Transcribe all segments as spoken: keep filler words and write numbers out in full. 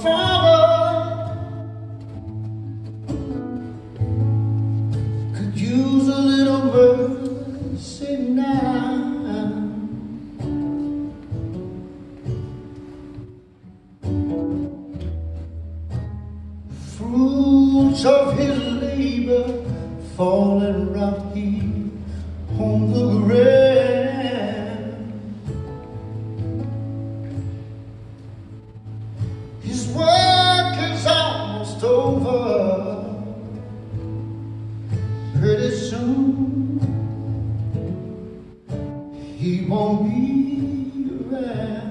father could use a little mercy now. Fruits of his labor falling right here on the ground. His work is almost over. Pretty soon he won't be around.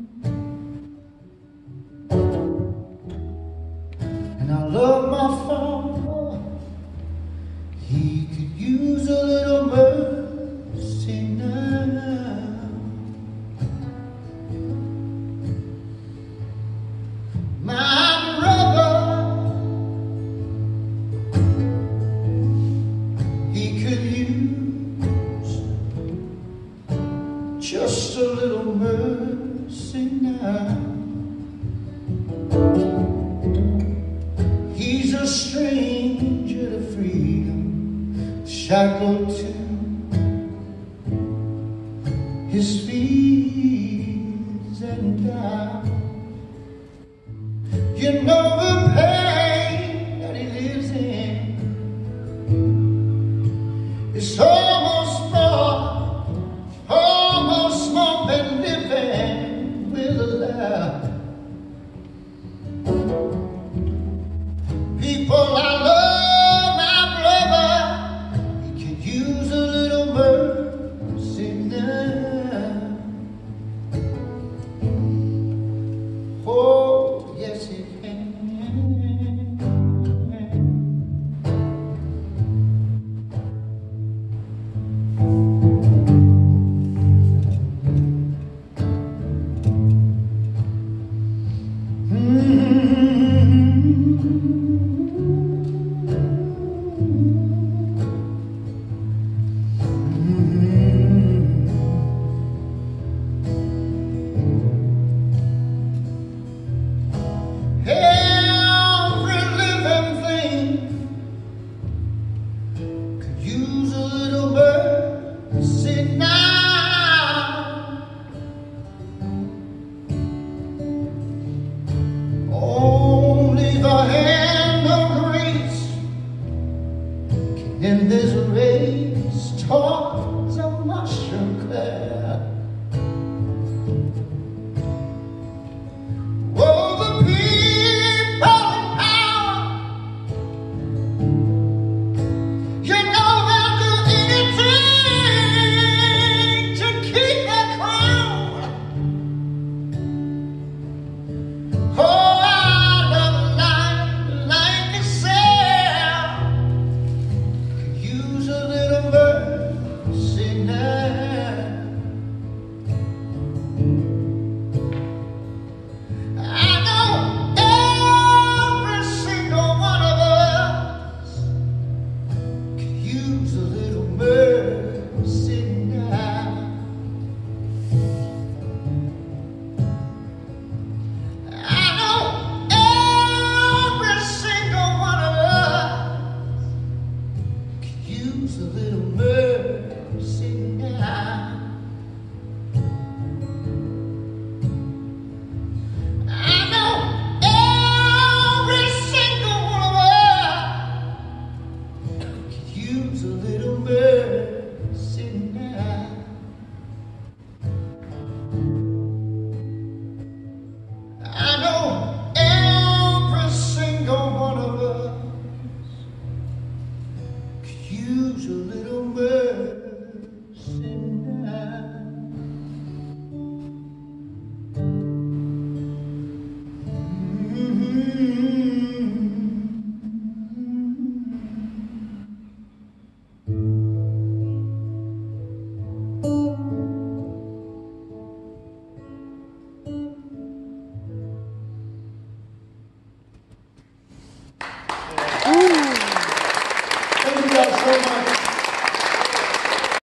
And I love my father. He could use a little mercy now. My brother, he could use just a little mercy now. He's a stranger to freedom, shackled to his fears and doubts. You know the